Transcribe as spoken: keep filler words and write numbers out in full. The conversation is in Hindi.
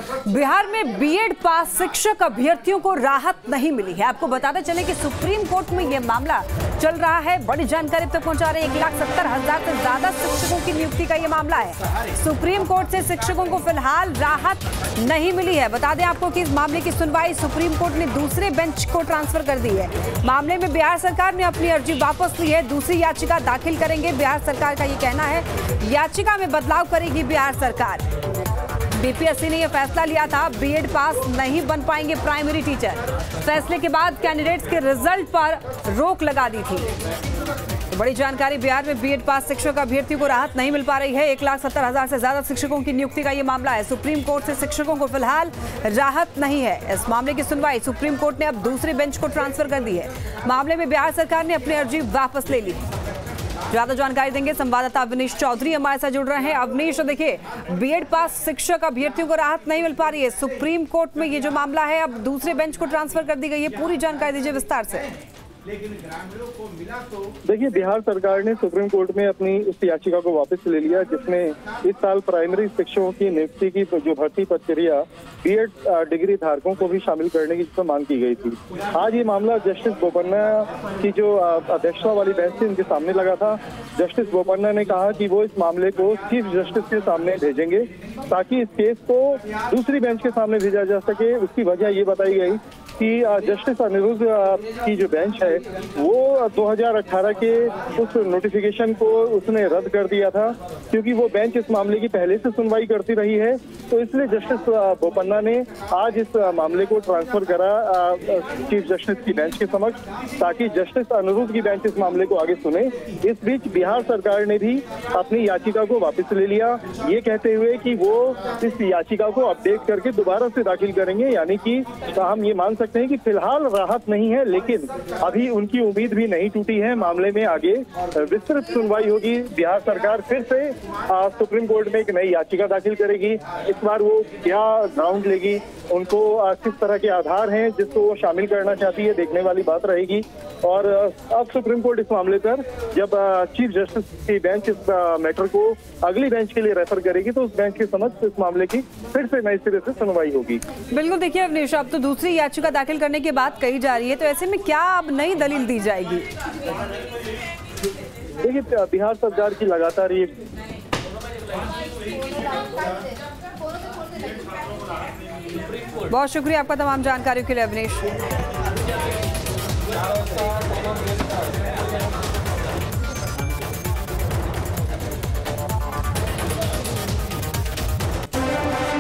बिहार में बीएड पास शिक्षक अभ्यर्थियों को राहत नहीं मिली है। आपको बताते चले कि सुप्रीम कोर्ट में यह मामला चल रहा है। बड़ी जानकारी तक पहुंचा रहे एक लाख सत्तर हजार से ज्यादा शिक्षकों की नियुक्ति का यह मामला है। सुप्रीम कोर्ट से शिक्षकों को फिलहाल राहत नहीं मिली है। बता दें आपको कि इस मामले की सुनवाई सुप्रीम कोर्ट ने दूसरे बेंच को ट्रांसफर कर दी है। मामले में बिहार सरकार ने अपनी अर्जी वापस ली है, दूसरी याचिका दाखिल करेंगे। बिहार सरकार का ये कहना है याचिका में बदलाव करेगी बिहार सरकार। बीपीएससी ने यह फैसला लिया था, बीएड पास नहीं बन पाएंगे प्राइमरी टीचर। फैसले के बाद कैंडिडेट्स के रिजल्ट पर रोक लगा दी थी। तो बड़ी जानकारी, बिहार में बीएड पास शिक्षक अभ्यर्थियों को राहत नहीं मिल पा रही है। एक लाख सत्तर हजार से ज्यादा शिक्षकों की नियुक्ति का यह मामला है। सुप्रीम कोर्ट से शिक्षकों को फिलहाल राहत नहीं है। इस मामले की सुनवाई सुप्रीम कोर्ट ने अब दूसरे बेंच को ट्रांसफर कर दी है। मामले में बिहार सरकार ने अपनी अर्जी वापस ले ली। ज्यादा जानकारी देंगे संवाददाता अवनीश चौधरी हमारे साथ जुड़ रहे हैं। अवनीश, देखिए बीएड पास शिक्षक अभ्यर्थियों को राहत नहीं मिल पा रही है। सुप्रीम कोर्ट में ये जो मामला है अब दूसरे बेंच को ट्रांसफर कर दी गई है। पूरी जानकारी दीजिए विस्तार से। लेकिन ग्रामीणों को मिला तो देखिए, बिहार सरकार ने सुप्रीम कोर्ट में अपनी उस याचिका को वापस ले लिया जिसमें इस साल प्राइमरी शिक्षकों की नियुक्ति की जो भर्ती प्रक्रिया बीएड डिग्री धारकों को भी शामिल करने की जिसमें मांग की गई थी। आज ये मामला जस्टिस बोपन्ना की जो अध्यक्षता वाली बेंच थी उनके सामने लगा था। जस्टिस बोपन्ना ने कहा कि वो इस मामले को चीफ जस्टिस के सामने भेजेंगे ताकि इस केस को दूसरी बेंच के सामने भेजा जा सके। उसकी वजह ये बताई गई कि जस्टिस अनिरुद्ध की जो बेंच है वो दो हज़ार अठारह के उस नोटिफिकेशन को उसने रद्द कर दिया था, क्योंकि वो बेंच इस मामले की पहले से सुनवाई करती रही है। तो इसलिए जस्टिस बोपन्ना ने आज इस मामले को ट्रांसफर करा चीफ जस्टिस की बेंच के समक्ष ताकि जस्टिस अनिरुद्ध की बेंच इस मामले को आगे सुने। इस बीच बिहार सरकार ने भी अपनी याचिका को वापस ले लिया, ये कहते हुए कि वो इस याचिका को अपडेट करके दोबारा से दाखिल करेंगे। यानी कि हम ये मान सकते हैं कि फिलहाल राहत नहीं है, लेकिन अभी उनकी उम्मीद भी नहीं टूटी है। मामले में आगे विस्तृत सुनवाई होगी। बिहार सरकार फिर से सुप्रीम कोर्ट में एक नई याचिका दाखिल करेगी। इस बार वो क्या ग्राउंड लेगी, उनको किस तरह के आधार हैं जिसको वो शामिल करना चाहती है, देखने वाली बात रहेगी। और अब सुप्रीम कोर्ट इस मामले पर जब चीफ जस्टिस की बेंच इस मैटर को अगली बेंच के लिए रेफर करेगी तो उस बेंच के समक्ष इस मामले की फिर से नए सिरे से सुनवाई होगी। बिल्कुल, देखिए अवनीश, अब तो दूसरी याचिका दाखिल करने की बात कही जा रही है, तो ऐसे में क्या अब नई दलील दी जाएगी? देखिए, बिहार सरकार की लगातार ये बहुत शुक्रिया आपका तमाम जानकारियों के लिए अवनीश।